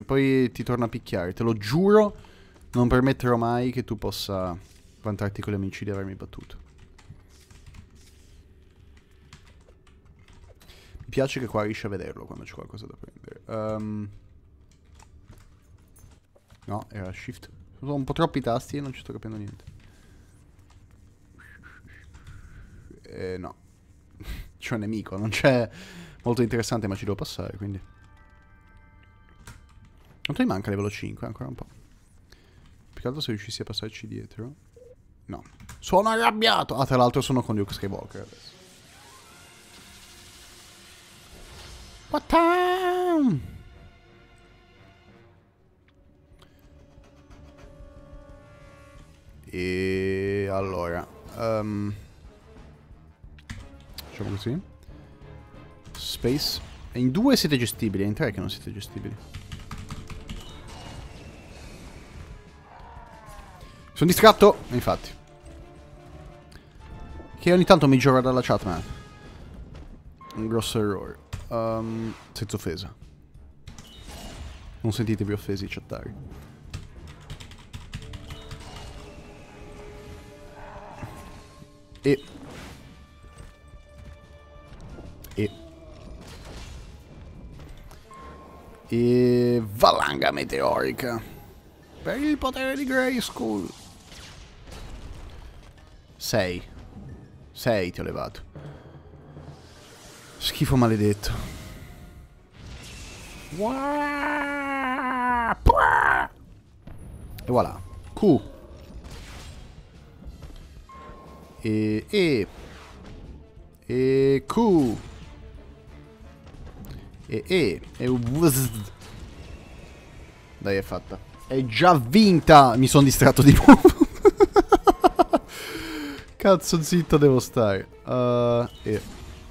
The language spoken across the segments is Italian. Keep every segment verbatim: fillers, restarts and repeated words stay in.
poi ti torna a picchiare. Te lo giuro, non permetterò mai che tu possa vantarti con gli amici di avermi battuto. Mi piace che qua riesci a vederlo quando c'è qualcosa da prendere. Um, no, era shift. Sono un po' troppi tasti e non ci sto capendo niente. Eh, no. C'è un nemico, non c'è molto interessante, ma ci devo passare, quindi. Quanto mi manca livello cinque? Ancora un po'. Più che altro se riuscissi a passarci dietro. No. Sono arrabbiato! Ah, tra l'altro sono con Luke Skywalker adesso. What time? E allora um, facciamo così. Space. E in due siete gestibili, è in tre che non siete gestibili. Sono distratto, infatti. Che ogni tanto mi gioca dalla chat, man. Un grosso errore. Um, senza offesa. Non sentitevi offesi, chattari. E E E valanga meteorica per il potere di Grayskull. sei sei ti ho levato. Schifo maledetto. E voilà. Q. E E E Q E E E Wz. Dai, è fatta. È già vinta. Mi sono distratto di nuovo. Cazzo, zitto devo stare. uh, E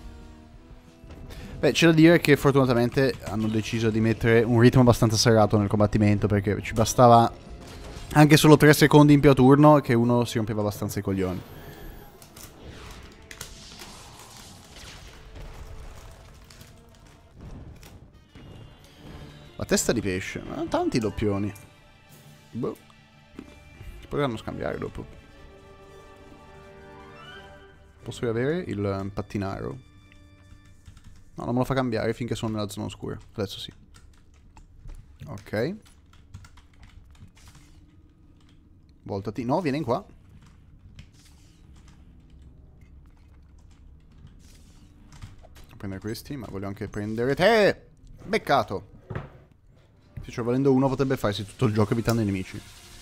Beh, c'è da dire che fortunatamente hanno deciso di mettere un ritmo abbastanza serrato nel combattimento, perché ci bastava anche solo tre secondi in più a turno che uno si rompeva abbastanza i coglioni. La testa di pesce, ma tanti doppioni. Boh. Si potranno scambiare dopo. Posso riavere il pattinaro? No, non me lo fa cambiare finché sono nella zona oscura. Adesso sì. Ok. Voltati. No, vieni in qua. Prendere questi, ma voglio anche prendere te. Beccato. Se cioè volendo uno potrebbe farsi tutto il gioco evitando i nemici.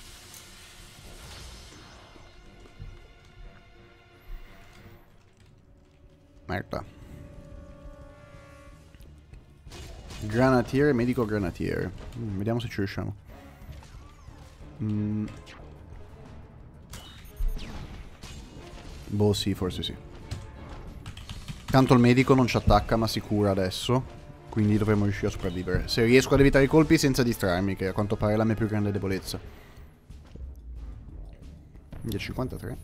Merda. Granatiere, medico granatiere. Mm, vediamo se ci riusciamo. Mm. Boh, sì, forse sì. Tanto il medico non ci attacca, ma si cura adesso. Quindi dovremmo riuscire a sopravvivere. Se riesco ad evitare i colpi senza distrarmi, che a quanto pare è la mia più grande debolezza. dieci cinquantatré.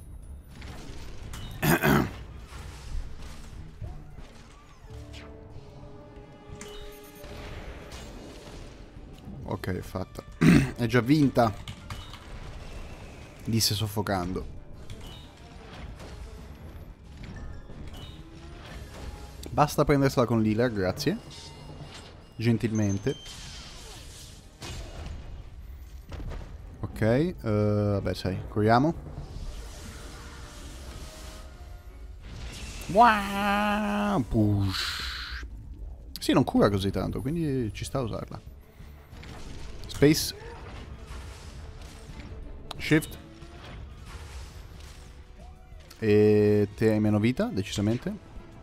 Ok, è fatta. È già vinta. Disse soffocando. Basta prendersela con l'healer, grazie. Gentilmente. Ok, uh, vabbè, sai, curiamo. Wow, push. Sì, non cura così tanto, quindi ci sta a usarla. Space. Shift. E te hai meno vita, decisamente.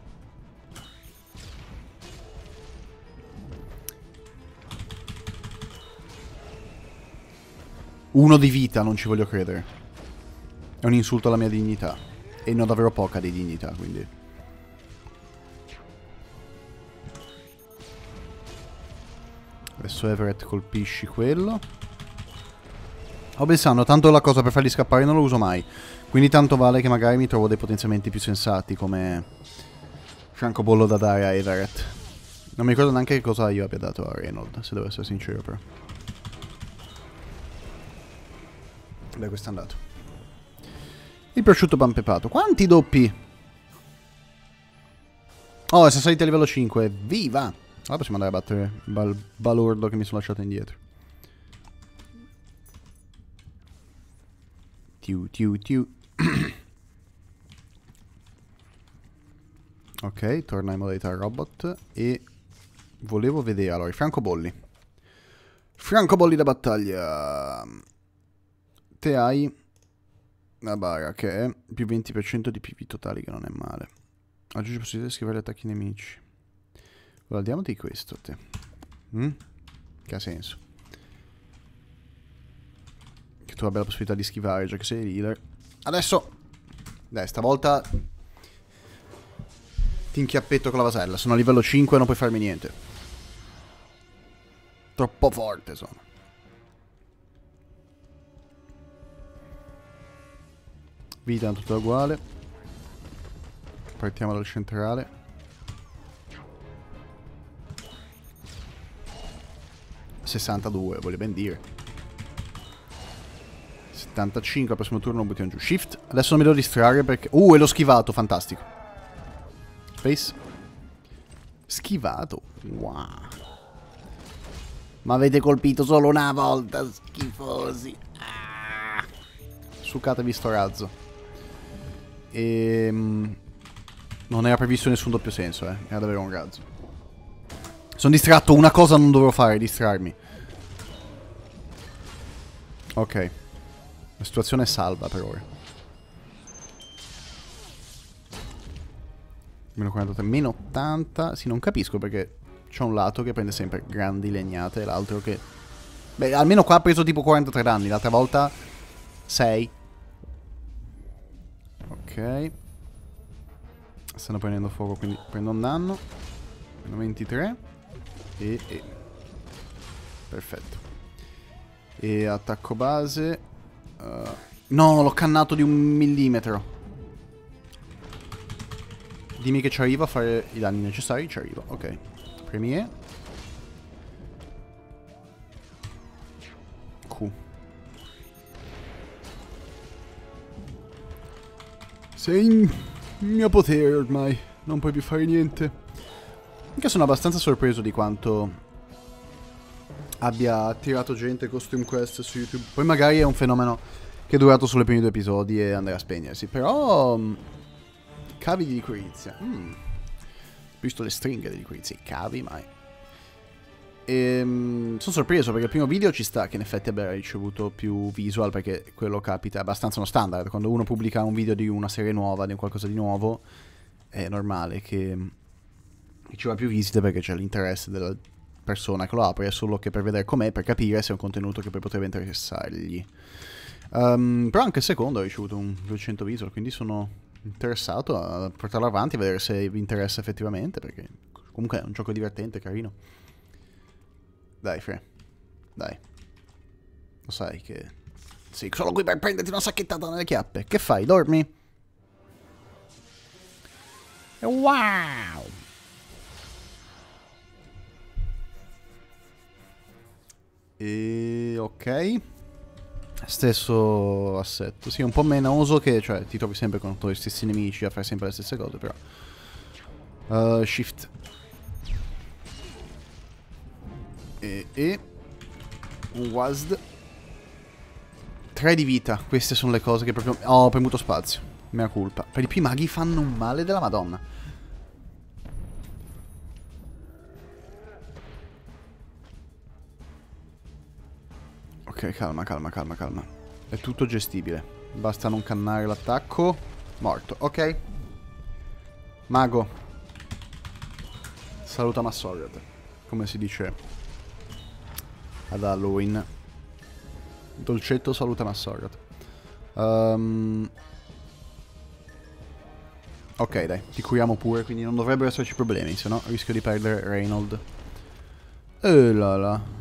Uno di vita, non ci voglio credere. È un insulto alla mia dignità. E ne ho davvero poca di dignità, quindi. Adesso Everett colpisci quello. Ho pensando, tanto la cosa per farli scappare non lo uso mai. Quindi tanto vale che magari mi trovo dei potenziamenti più sensati, come francobollo da dare a Everett. Non mi ricordo neanche che cosa io abbia dato a Reynold, se devo essere sincero però. Beh, questo è andato. Il prosciutto pan pepato. Quanti doppi? Oh, siamo saliti a livello cinque. Viva! Allora possiamo andare a battere il bal balordo che mi sono lasciato indietro. Tiu, tiu, tiu. Ok, torna in modalità robot. E volevo vedere, allora, i francobolli. Francobolli da battaglia. Te hai la bara che è più venti per cento di P V totali, che non è male. Aggiungi possibilità di schivare attacchi nemici. Allora, diamoti questo, te. Mm? Che ha senso. Che tu abbia la possibilità di schivare, già che sei healer. Adesso! Dai, stavolta ti inchiappetto con la vasella. Sono a livello cinque e non puoi farmi niente. Troppo forte sono. Vita è tutta uguale. Partiamo dal centrale. sessantadue, voglio ben dire. settantacinque, al prossimo turno lo buttiamo giù. Shift. Adesso non mi devo distrarre perché... Uh, e l'ho schivato, fantastico. Space. Schivato. Wow. Ma avete colpito solo una volta, schifosi. Ah. Succatevi sto razzo. Ehm... Non era previsto nessun doppio senso, eh. Era davvero un razzo. Sono distratto, una cosa non dovrò fare, distrarmi. Ok. La situazione è salva per ora. Meno quarantatré, meno ottanta. Sì, non capisco perché c'è un lato che prende sempre grandi legnate e l'altro che... Beh, almeno qua ha preso tipo quarantatré danni, l'altra volta sei. Ok. Stanno prendendo fuoco, quindi prendo un danno. Meno ventitré. E, e. Perfetto. E attacco base. Uh, no, l'ho cannato di un millimetro. Dimmi che ci arriva a fare i danni necessari. Ci arriva, ok. Premier. Q. Sei in mio potere ormai. Non puoi più fare niente. Anche sono abbastanza sorpreso di quanto abbia attirato gente Costume Quest su YouTube. Poi magari è un fenomeno che è durato solo i primi due episodi e andrà a spegnersi. Però... Cavi di liquirizia. Mm. Ho visto le stringhe di liquirizia. I cavi, mai. Ehm, sono sorpreso perché il primo video ci sta che in effetti abbia ricevuto più visual, perché quello capita, è abbastanza uno standard. Quando uno pubblica un video di una serie nuova, di qualcosa di nuovo, è normale che... che ci va più visite perché c'è l'interesse della persona che lo apre, è solo che per vedere com'è, per capire se è un contenuto che poi potrebbe interessargli. Um, però anche il secondo ha ricevuto un duecento visual, quindi sono interessato a portarlo avanti e vedere se vi interessa effettivamente, perché comunque è un gioco divertente, carino. Dai, Fre. Dai. Lo sai che... Sì, sono qui per prenderti una sacchettata nelle chiappe. Che fai? Dormi? Wow! E ok. Stesso assetto. Sì, un po' menoso che, cioè, ti trovi sempre con i stessi nemici a fare sempre le stesse cose, però. Uh, shift. E, e un W A S D. tre di vita. Queste sono le cose che proprio... Oh, ho premuto spazio. Mea colpa. Per di più i maghi fanno un male della Madonna. Ok, calma, calma, calma, calma. È tutto gestibile. Basta non cannare l'attacco. Morto, ok. Mago. Saluta Massorret, come si dice ad Halloween. Dolcetto saluta Massorret. um, Ok, dai, ti curiamo pure, quindi non dovrebbero esserci problemi, se no rischio di perdere Reynold. E là là.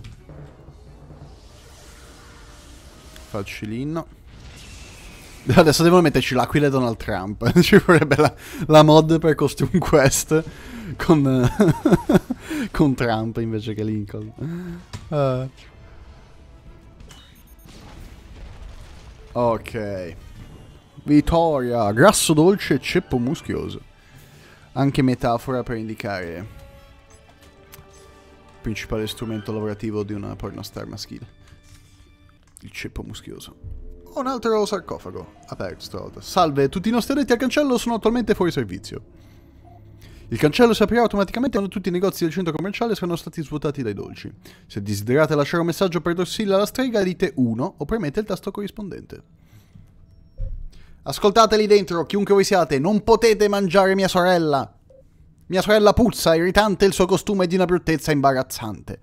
Facilino. Adesso devono metterci l'Aquila e Donald Trump. Ci vorrebbe la, la mod per Costume Quest con, con Trump invece che Lincoln. Uh. Ok. Vittoria, grasso dolce e ceppo muschioso. Anche metafora per indicare il principale strumento lavorativo di una pornostar maschile. Il ceppo muschioso. Ho un altro sarcofago. Aperto stavolta. Salve, tutti i nostri addetti al cancello sono attualmente fuori servizio. Il cancello si aprirà automaticamente quando tutti i negozi del centro commerciale saranno stati svuotati dai dolci. Se desiderate lasciare un messaggio per Dorsilla alla strega, dite uno o premete il tasto corrispondente. Ascoltate lì dentro, chiunque voi siate, non potete mangiare mia sorella. Mia sorella puzza, irritante, il suo costume è di una bruttezza imbarazzante.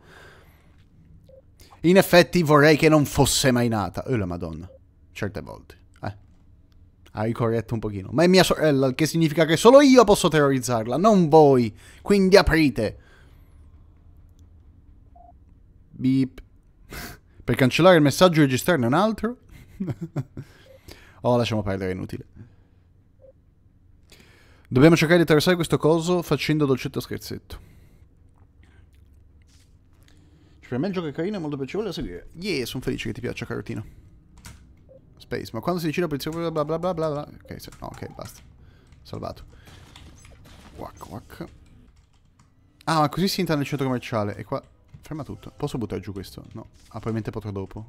In effetti vorrei che non fosse mai nata. Oh la madonna, certe volte. Hai corretto un pochino. Ma è mia sorella, il che significa che solo io posso terrorizzarla, non voi. Quindi aprite. Beep. Per cancellare il messaggio e registrarne un altro? Oh, lasciamo perdere, è inutile. Dobbiamo cercare di attraversare questo coso facendo dolcetto scherzetto. Cioè, per me il gioco è carino e molto piacevole da seguire. Yeah, sono felice che ti piaccia, carotino. Space, ma quando si decide la posizione bla bla bla bla bla. Ok, se, no, ok, basta. Salvato. Wack, wack. Ah, ma così si entra nel centro commerciale. E qua. Ferma tutto. Posso buttare giù questo? No. Ah, probabilmente potrò dopo.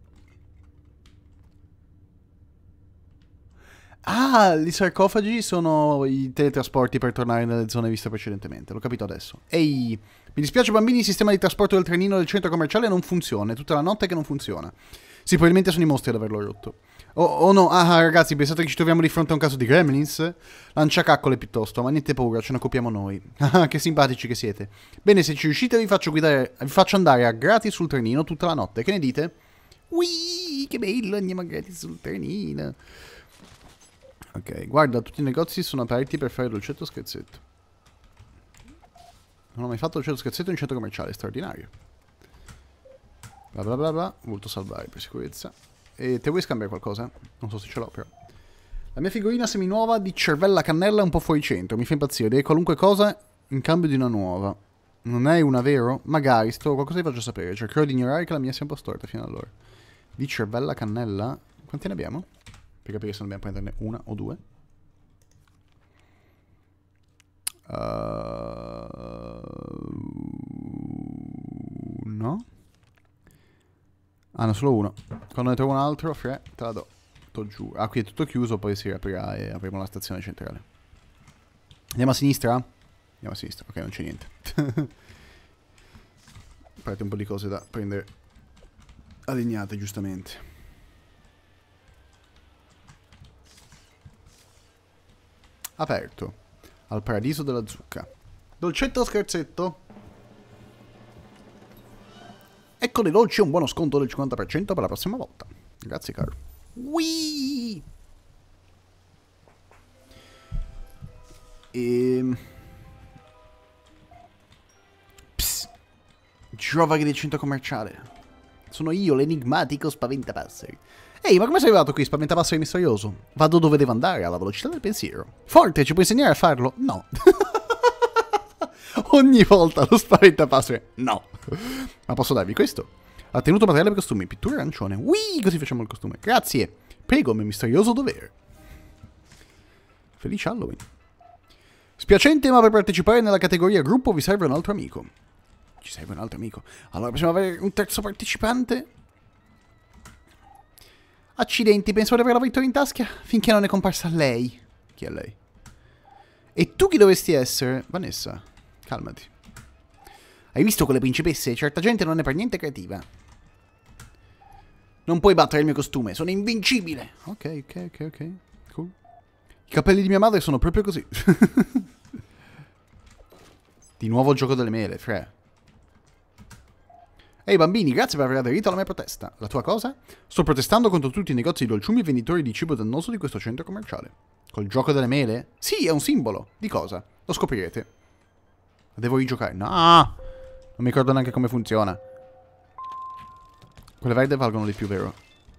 Ah, i sarcofagi sono i teletrasporti per tornare nelle zone viste precedentemente. L'ho capito adesso. Ehi, mi dispiace bambini, il sistema di trasporto del trenino del centro commerciale non funziona. È tutta la notte che non funziona. Sì, probabilmente sono i mostri ad averlo rotto. Oh, oh no, ah ragazzi, pensate che ci troviamo di fronte a un caso di gremlins? Lanciacaccole piuttosto, ma niente paura, ce ne occupiamo noi. Ah, che simpatici che siete. Bene, se ci riuscite vi faccio guidare, vi faccio andare a gratis sul trenino tutta la notte, che ne dite? Ui, che bello, andiamo a gratis sul trenino. Ok, guarda, tutti i negozi sono aperti per fare dolcetto scherzetto. Non ho mai fatto dolcetto scherzetto in centro commerciale, straordinario. Bla bla bla bla, ho voluto salvare per sicurezza. E te vuoi scambiare qualcosa? Non so se ce l'ho però. La mia figurina seminuova di cervella cannella è un po' fuori centro, mi fa impazzire, direi qualunque cosa in cambio di una nuova. Non è una, vero? Magari, se trovo qualcosa ti faccio sapere, cercherò di ignorare che la mia sia un po' storta fino ad allora. Di cervella cannella? Quanti ne abbiamo? Per capire se ne dobbiamo prenderne una o due. Uh... No? Ah, no, solo uno. Quando ne trovo un altro, fre, te la do. Sto giù. Ah, qui è tutto chiuso, poi si riaprirà e avremo la stazione centrale. Andiamo a sinistra? Andiamo a sinistra. Ok, non c'è niente. Parte un po' di cose da prendere allineate, giustamente. Aperto. Al paradiso della zucca. Dolcetto o scherzetto? Ecco dei dolci, un buono sconto del cinquanta per cento per la prossima volta. Grazie, caro. Whee! Ehm... Psst. Giovani del centro commerciale. Sono io, l'enigmatico spaventapasseri. Ehi, ma come sei arrivato qui, spaventapasseri misterioso? Vado dove devo andare, alla velocità del pensiero. Forte, ci puoi insegnare a farlo? No. Ogni volta lo spaventapasseri. No. Ma posso darvi questo? Ha tenuto materiale per costumi, pittura arancione. Whee, così facciamo il costume. Grazie. Prego, mio misterioso dovere. Felice Halloween. Spiacente, ma per partecipare nella categoria gruppo vi serve un altro amico. Ci serve un altro amico. Allora possiamo avere un terzo partecipante? Accidenti, penso di avere la vittoria in tasca finché non è comparsa lei. Chi è lei? E tu chi dovresti essere? Vanessa, calmati. Hai visto quelle principesse? Certa gente non è per niente creativa. Non puoi battere il mio costume, sono invincibile. Ok, ok, ok, ok. Cool. I capelli di mia madre sono proprio così. Di nuovo il gioco delle mele, Fre. Ehi bambini, grazie per aver aderito alla mia protesta. La tua cosa? Sto protestando contro tutti i negozi di dolciumi e venditori di cibo dannoso di questo centro commerciale. Col gioco delle mele? Sì, è un simbolo. Di cosa? Lo scoprirete. Devo rigiocare. No! Non mi ricordo neanche come funziona. Quelle verde valgono di più, vero?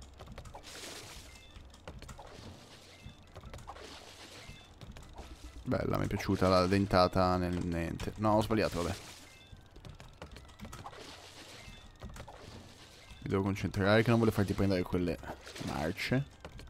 Bella, mi è piaciuta la dentata nel niente. No, ho sbagliato, vabbè. devo concentrare che non voglio farti prendere quelle marce.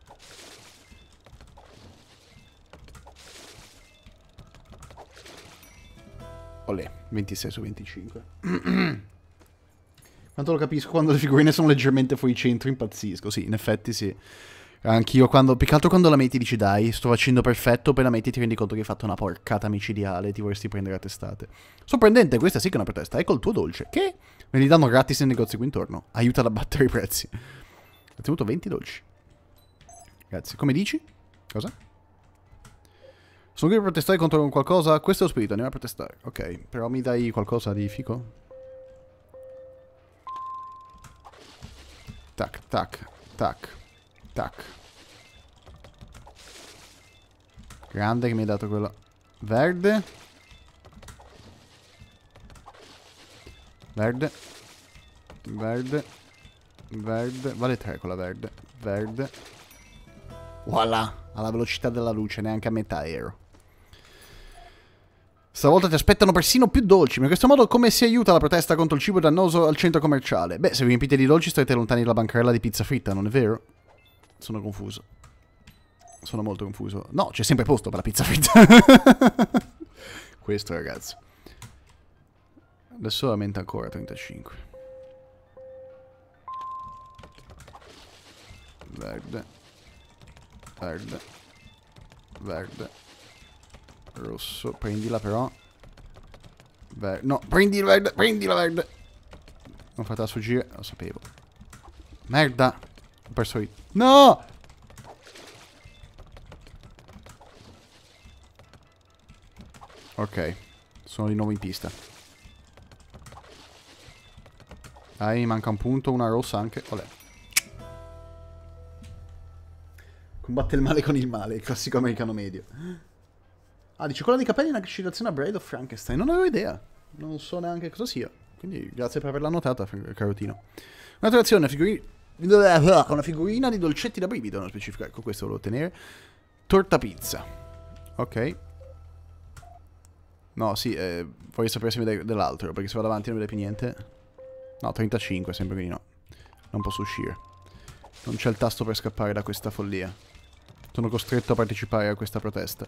Olè, ventisei su venticinque. Quanto lo capisco, quando le figurine sono leggermente fuori centro impazzisco. Sì, in effetti sì. Anch'io quando, più che altro quando la metti dici dai, sto facendo perfetto, poi la metti ti rendi conto che hai fatto una porcata micidiale, ti vorresti prendere a testate. Sorprendente, questa sì che è una protesta, ecco il tuo dolce, che me li danno gratis nei negozi qui intorno, aiuta ad abbattere i prezzi. Ha tenuto venti dolci. Grazie, come dici? Cosa? Sono qui per protestare contro qualcosa, questo è lo spirito, andiamo a protestare. Ok, però mi dai qualcosa di fico? Tac, tac, tac. Tac. Grande che mi hai dato quello verde. Verde. Verde. Verde. Vale tre quella verde. Verde. Voilà. Alla velocità della luce, neanche a metà ero. Stavolta ti aspettano persino più dolci, ma in questo modo come si aiuta la protesta contro il cibo dannoso al centro commerciale? Beh, se vi riempite di dolci starete lontani dalla bancarella di pizza fritta, non è vero? Sono confuso. Sono molto confuso. No, c'è sempre posto per la pizza fritta. Questo, ragazzi. Adesso aumenta ancora a trentacinque. Verde. Verde. Verde. Rosso. Prendila però. Verde. No, prendi il verde. Prendi la verde. Non fatela sfuggire. Lo sapevo. Merda. Ho perso io. No! Ok. Sono di nuovo in pista. Dai, mi manca un punto, una rossa anche. Olè. Combatte il male con il male, il classico americano medio. Ah, dice quella di capelli è una citazione a Bride of Frankenstein. Non avevo idea. Non so neanche cosa sia. Quindi grazie per averla notata, carotino. Un'altra azione, figurina. Una figurina di dolcetti da brivido, non specifico. Ecco, questo volevo ottenere. Torta pizza. Ok. No, sì, eh, voglio sapere se mi dai dell'altro, perché se vado avanti non mi dai più niente. No, trentacinque, sempre quindi no. Non posso uscire. Non c'è il tasto per scappare da questa follia. Sono costretto a partecipare a questa protesta.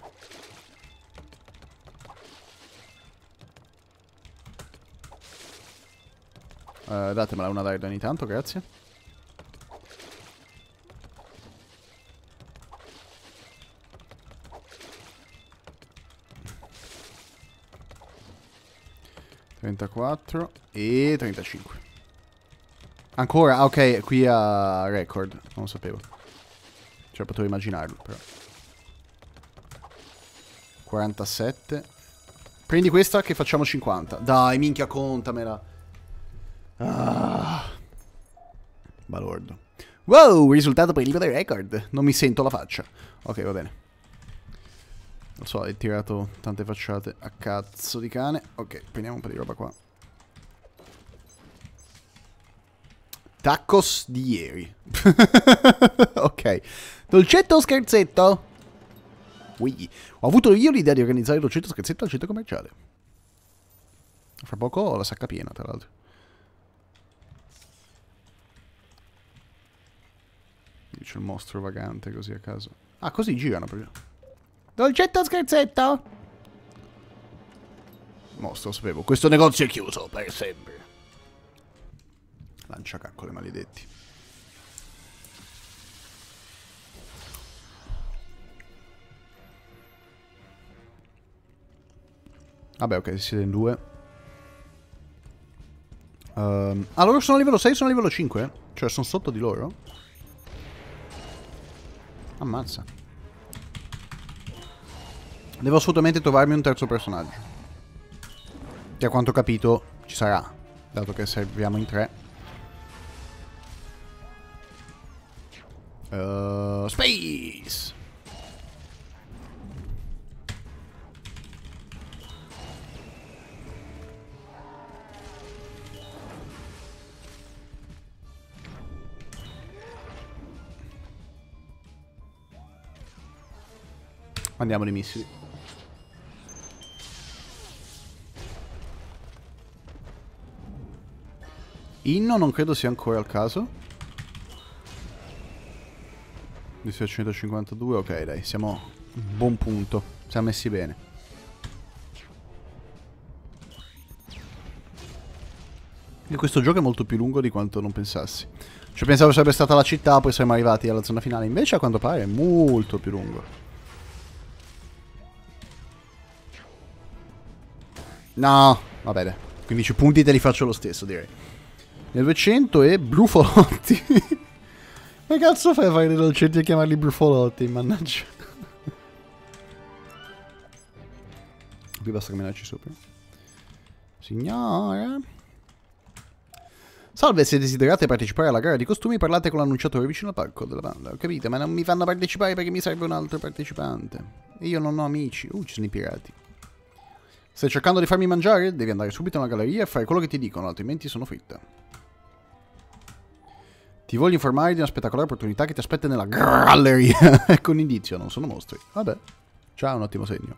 Uh, datemela una verde ogni tanto, grazie. trentaquattro e trentacinque. Ancora? Ah, ok, qui a record. Non lo sapevo. Cioè, potevo immaginarlo, però. quarantasette. Prendi questa che facciamo cinquanta. Dai, minchia, contamela. Ah. Balordo. Wow, risultato per il libro dei record. Non mi sento la faccia. Ok, va bene. Lo so, hai tirato tante facciate a cazzo di cane. Ok, prendiamo un po' di roba qua. Tacos di ieri. Ok. Dolcetto o scherzetto? Ui. Ho avuto io l'idea di organizzare dolcetto o scherzetto al centro commerciale. Fra poco ho la sacca piena, tra l'altro. C'è il mostro vagante così a caso. Ah, così girano proprio. Dolcetto o scherzetto? Mostro, lo sapevo. Questo negozio è chiuso per sempre. Lanciacaccole maledetti. Vabbè, ok, siete in due. Um, ah, loro sono a livello sei, sono a livello cinque? Cioè, sono sotto di loro? Ammazza. Devo assolutamente trovarmi un terzo personaggio. Che a quanto ho capito ci sarà, dato che serviamo in tre. Uh, space! Mandiamo i missili. Inno non credo sia ancora il caso. Di seicentocinquantadue, ok dai, siamo a un buon punto. Siamo messi bene. E questo gioco è molto più lungo di quanto non pensassi. Cioè pensavo sarebbe stata la città, poi saremmo arrivati alla zona finale. Invece a quanto pare è molto più lungo. No, va bene. quindici punti te li faccio lo stesso, direi. Nel duecento e brufolotti. Che cazzo fai a fare dei dolcetti e chiamarli brufolotti, mannaggia. Qui basta camminarci sopra. Signora. Salve, se desiderate partecipare alla gara di costumi parlate con l'annunciatore vicino al palco della banda. Ho capito, ma non mi fanno partecipare perché mi serve un altro partecipante. E io non ho amici. Uh, ci sono i pirati. Stai cercando di farmi mangiare? Devi andare subito nella galleria e fare quello che ti dicono, altrimenti sono fritta. Ti voglio informare di una spettacolare opportunità che ti aspetta nella galleria. Ecco un indizio, non sono mostri. Vabbè, già un ottimo segno.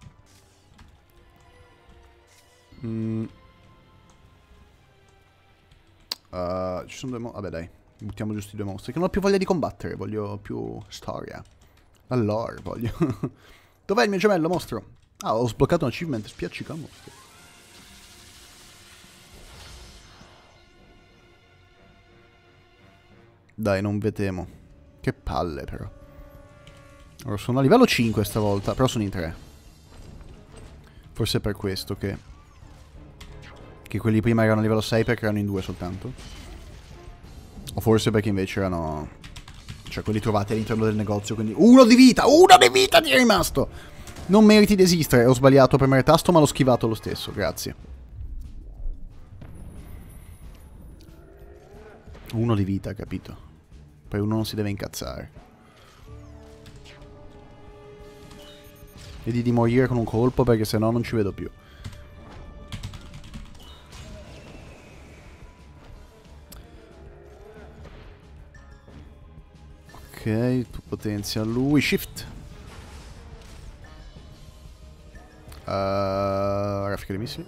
Mm. Uh, ci sono due mostri. Vabbè dai, buttiamo giusto i due mostri. Che non ho più voglia di combattere, voglio più storia. La lore voglio. Dov'è il mio gemello mostro? Ah, ho sbloccato un achievement, spiaccica un mostro. Dai, non ve temo. Che palle però. Ora sono a livello cinque stavolta, però sono in tre. Forse è per questo che... Che quelli prima erano a livello sei perché erano in due soltanto. O forse perché invece erano... Cioè quelli trovati all'interno del negozio, quindi... Uno di vita! Uno di vita ti è rimasto! Non meriti di esistere, ho sbagliato a premere tasto ma l'ho schivato lo stesso, grazie. Uno di vita, capito? Poi uno non si deve incazzare. Vedi di morire con un colpo perché sennò non ci vedo più. Ok, tu potenzia lui. Shift. Uh, raffica dei missili.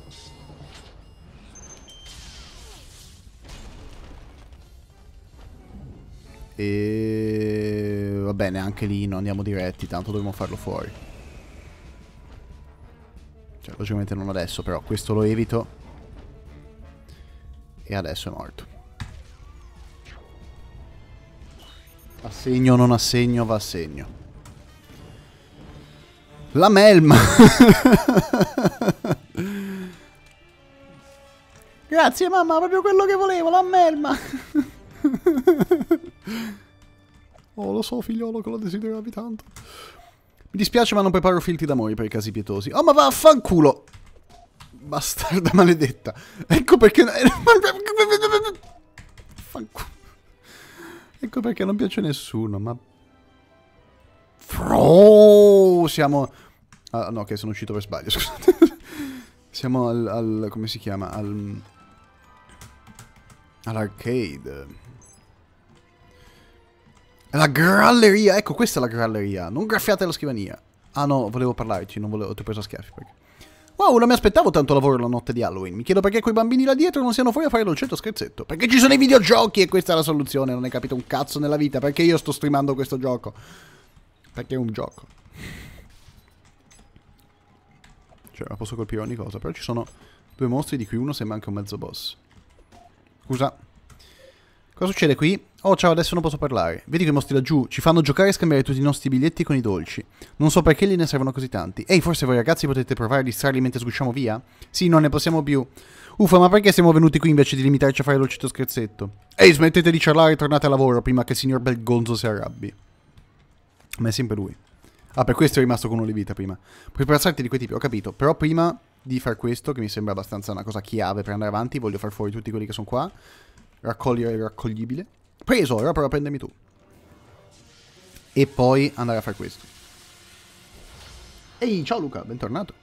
E... va bene, anche lì non andiamo diretti, tanto dovremmo farlo fuori. Cioè, logicamente non adesso, però questo lo evito. E adesso è morto. Assegno o non assegno, va a segno. La melma! Grazie mamma, proprio quello che volevo, la melma! Oh, lo so figliolo che lo desideravi tanto. Mi dispiace ma non preparo filtri d'amore per i casi pietosi. Oh ma vaffanculo! Bastarda maledetta. Ecco perché... Fanculo. Ecco perché non piace a nessuno, ma... Fro! Siamo... Ah, no, che sono uscito per sbaglio, scusate. Siamo al, al... come si chiama? Al... all'arcade. La gralleria! Ecco, questa è la gralleria. Non graffiate la scrivania. Ah no, volevo parlarci, non volevo... ti ho preso a schiaffi perché... Wow, non mi aspettavo tanto lavoro la notte di Halloween. Mi chiedo perché quei bambini là dietro non siano fuori a fare dolcetto scherzetto. Perché ci sono i videogiochi e questa è la soluzione. Non hai capito un cazzo nella vita. Perché io sto streamando questo gioco. Perché è un gioco. Cioè, la posso colpire ogni cosa. Però ci sono due mostri di cui uno sembra anche un mezzo boss. Scusa. Cosa succede qui? Oh, ciao, adesso non posso parlare. Vedi quei mostri laggiù? Ci fanno giocare e scambiare tutti i nostri biglietti con i dolci. Non so perché gliene servono così tanti. Ehi, forse voi ragazzi potete provare a distrarli mentre sgusciamo via? Sì, non ne possiamo più. Uffa, ma perché siamo venuti qui invece di limitarci a fare dolcetto scherzetto? Ehi, smettete di ciarlare e tornate a lavoro prima che il signor Belgonzo si arrabbi. Ma è sempre lui. Ah, per questo è rimasto con uno di vita prima. Puoi sbarazzarti di quei tipi, ho capito. Però prima di far questo, che mi sembra abbastanza una cosa chiave per andare avanti, voglio far fuori tutti quelli che sono qua. Raccogliere il raccoglibile. Preso, ora prova a prendermi tu. E poi andare a fare questo. Ehi, ciao Luca, bentornato.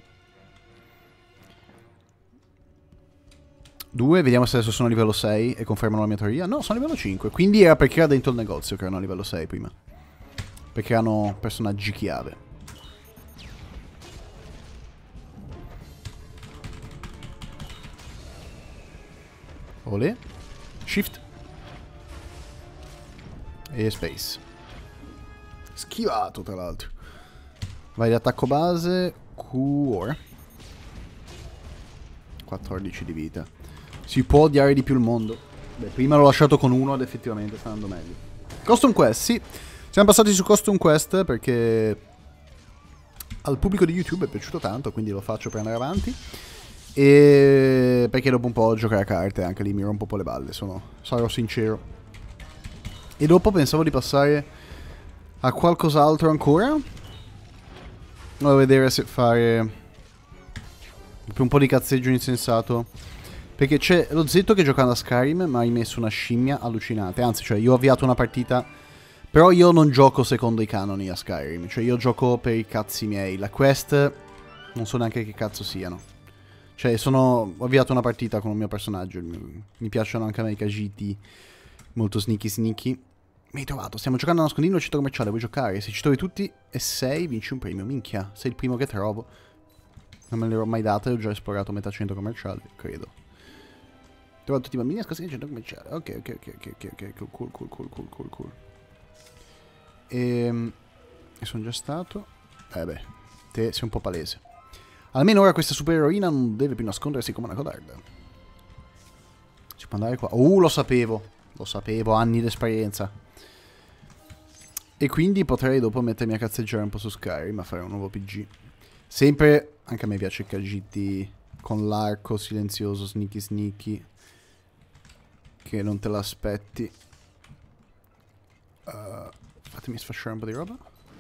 Due, vediamo se adesso sono a livello sei e confermano la mia teoria. No, sono a livello cinque. Quindi era perché era dentro il negozio che erano a livello sei prima. Perché erano personaggi chiave. Olè. Shift. E space. Schivato, tra l'altro. Vai di attacco base. Q-War. quattordici di vita. Si può odiare di più il mondo. Beh, prima l'ho lasciato con uno ed effettivamente sta andando meglio. Custom Quest, sì. Siamo passati su Custom Quest perché al pubblico di YouTube è piaciuto tanto, quindi lo faccio per andare avanti. E perché dopo un po' giocare a carte anche lì mi rompo un po' le balle, sono, sarò sincero. E dopo pensavo di passare a qualcos'altro ancora. Devo vedere se fare più un po' di cazzeggio insensato. Perché c'è lo Zetto che giocando a Skyrim mi ha rimesso una scimmia allucinante. Anzi, cioè, io ho avviato una partita. Però io non gioco secondo i canoni a Skyrim. Cioè, io gioco per i cazzi miei. La quest non so neanche che cazzo siano. Cioè, sono... ho avviato una partita con il mio personaggio. Mi piacciono anche a me i cagiti molto sneaky sneaky. Mi hai trovato, stiamo giocando a nascondino al centro commerciale, vuoi giocare? Se ci trovi tutti e sei, vinci un premio. Minchia, sei il primo che trovo. Non me le ero mai date, ho già esplorato metà centro commerciale, credo. Ho trovato tutti i bambini a nascondino al centro commerciale. Ok, ok, ok, ok, ok, ok, cool, cool, cool, cool, cool, cool. E... e sono già stato. Eh beh, te sei un po' palese. Almeno ora questa supereroina non deve più nascondersi come una codarda. Si può andare qua. Uh, lo sapevo. Lo sapevo, anni di esperienza. E quindi potrei dopo mettermi a cazzeggiare un po' su Skyrim, a fare un nuovo P G. Sempre, anche a me piace i K G T con l'arco silenzioso, sneaky sneaky. Che non te l'aspetti. Uh, fatemi sfasciare un po' di roba.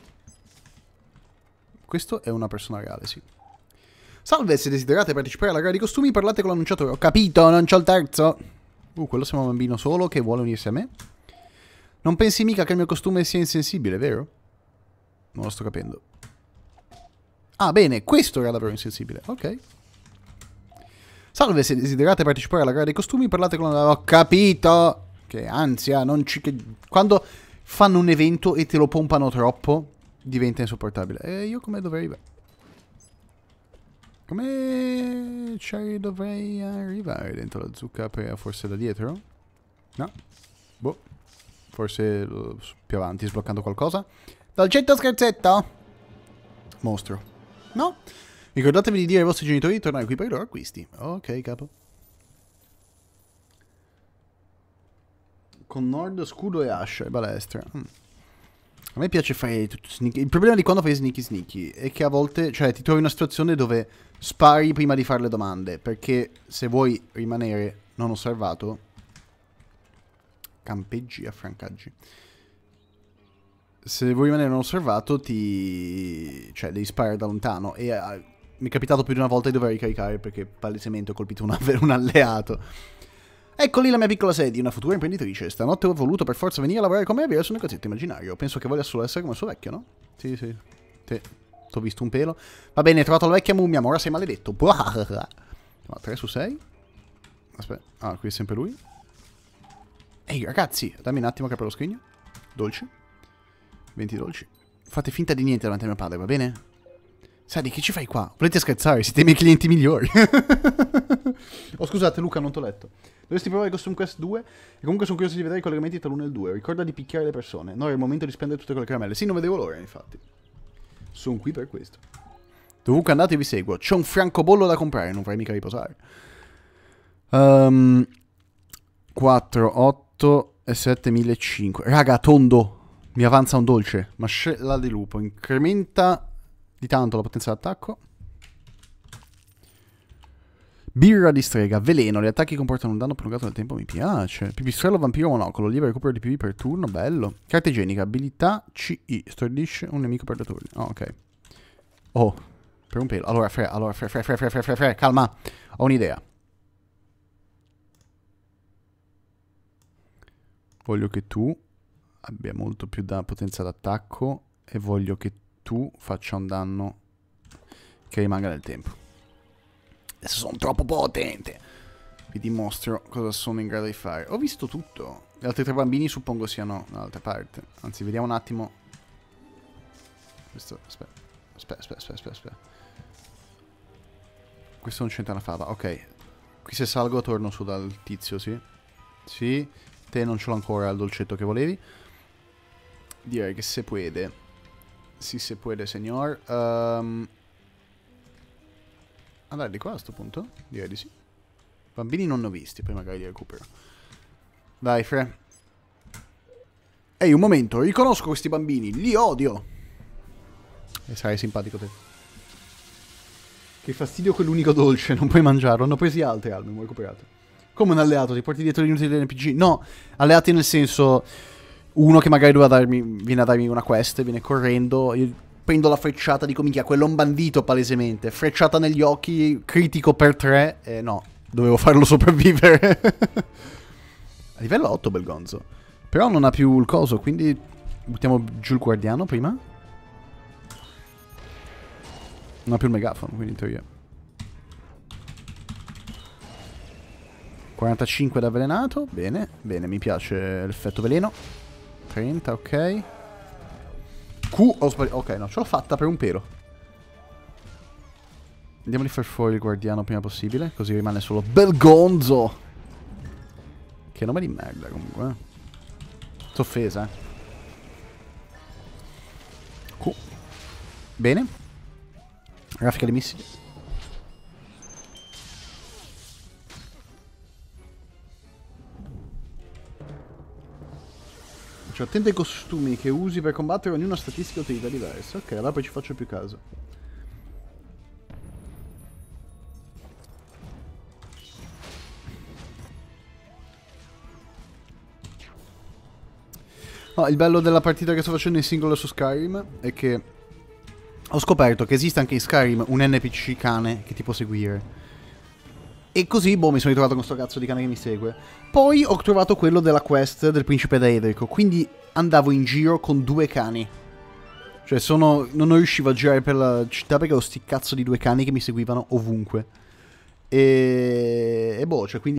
Questo è una persona reale, sì. Salve, se desiderate partecipare alla gara di costumi parlate con l'annunciatore. Ho capito, non c'ho il terzo. Uh, quello siamo un bambino solo che vuole unirsi a me. Non pensi mica che il mio costume sia insensibile, vero? Non lo sto capendo. Ah, bene, questo era davvero insensibile. Ok. Salve, se desiderate partecipare alla gara dei costumi parlate con la... Ho capito! Che ansia, non ci... Che... Quando fanno un evento e te lo pompano troppo, diventa insopportabile. E io come dovrei... Come ci dovrei arrivare dentro la zucca? Forse da dietro? No? Boh. Forse più avanti, sbloccando qualcosa. Dolcetto scherzetto! Mostro. No? Ricordatevi di dire ai vostri genitori di tornare qui per i loro acquisti. Ok, capo. Con Nord, scudo e ascia e balestra. Mm. A me piace fare tutto sneaky. Il problema di quando fai sneaky sneaky è che a volte, cioè, ti trovi in una situazione dove spari prima di fare le domande. Perché se vuoi rimanere non osservato, campeggi, affrancaggi. Se vuoi rimanere non osservato, ti... cioè, devi sparare da lontano. E uh, mi è capitato più di una volta di dover ricaricare perché palesemente ho colpito un, un alleato. Ecco lì la mia piccola Sadie, una futura imprenditrice. Stanotte ho voluto per forza venire a lavorare con me verso un negozietto immaginario. Penso che voglia solo essere come il suo vecchio, no? Sì, sì. Te. T'ho visto un pelo. Va bene, hai trovato la vecchia mummia, ma ora sei maledetto. No, tre su sei. Aspetta. Ah, qui è sempre lui. Ehi, ragazzi, dammi un attimo che apro lo scrigno. Dolci. venti dolci. Fate finta di niente davanti a mio padre, va bene? Sadie, che ci fai qua? Volete scherzare? Siete i miei clienti migliori. Oh, scusate, Luca, non t'ho letto. Dovresti provare Custom Quest due. E comunque sono curioso di vedere i collegamenti tra l'uno e il due. Ricorda di picchiare le persone. No, è il momento di spendere tutte quelle caramelle. Sì, non vedevo l'ora, infatti. Sono qui per questo. Dovunque andate vi seguo. C'è un francobollo da comprare, non vorrei mica riposare. Um, quattro, otto e sette, millecinquecento. Raga, tondo. Mi avanza un dolce. Mascella di lupo. Incrementa di tanto la potenza d'attacco. Birra di strega, veleno, gli attacchi comportano un danno prolungato nel tempo, mi piace. Pipistrello, vampiro, monocolo, lieve recupero di P V per turno, bello. Carta igienica, abilità C I, stordisce un nemico per due turni. Oh, ok. Oh, per un pelo. Allora, fre, allora, fre, fre, fre, fre, fre, fre, fre, calma. Ho un'idea. Voglio che tu abbia molto più da potenza d'attacco e voglio che tu faccia un danno che rimanga nel tempo. Adesso sono troppo potente. Vi dimostro cosa sono in grado di fare. Ho visto tutto. Gli altri tre bambini suppongo siano dall'altra parte. Anzi, vediamo un attimo. Questo, aspetta. Aspetta, aspetta, aspetta, aspetta. Questo non c'entra una fava. Ok. Qui se salgo torno su dal tizio, sì? Sì, te non ce l'ho ancora il dolcetto che volevi. Direi che se puede. Sì, se puede, signor. Um... Andare di qua a sto punto? Direi di sì. Bambini non ne ho visti, poi magari li recupero. Dai, Fre. Ehi, un momento, riconosco questi bambini, li odio. E sarai simpatico te. Che fastidio quell'unico dolce, non puoi mangiarlo. Hanno presi altri album, ho recuperato. Come un alleato, ti porti dietro gli inutili dell'N P G? No, alleati nel senso... Uno che magari doveva darmi, viene a darmi una quest, viene correndo, io prendo la frecciata, dico minchia, quello è un bandito palesemente. Frecciata negli occhi, critico per tre, e eh, no, dovevo farlo sopravvivere. A livello otto, bel gonzo. Però non ha più il coso, quindi buttiamo giù il guardiano prima. Non ha più il megafono, quindi in teoria. quarantacinque da avvelenato, bene, bene, mi piace l'effetto veleno. trenta, ok. Q, ho sbagliato. Ok, no, ce l'ho fatta per un pelo. Andiamo di far fuori il guardiano prima possibile, così rimane solo Belgonzo. Che nome di merda comunque, eh. T'ho offesa, eh. Q. Bene. Raffica di missili. Cioè, attento ai costumi che usi per combattere, ognuno ha statistiche e utilità diverse. Ok, allora poi ci faccio più caso. No, il bello della partita che sto facendo in singolo su Skyrim è che ho scoperto che esiste anche in Skyrim un N P C cane che ti può seguire. E così, boh, mi sono ritrovato con sto cazzo di cane che mi segue. Poi ho trovato quello della quest del principe Daedrico, quindi andavo in giro con due cani. Cioè, sono... non riuscivo a girare per la città perché ho sti cazzo di due cani che mi seguivano ovunque. E... e boh, cioè, quindi...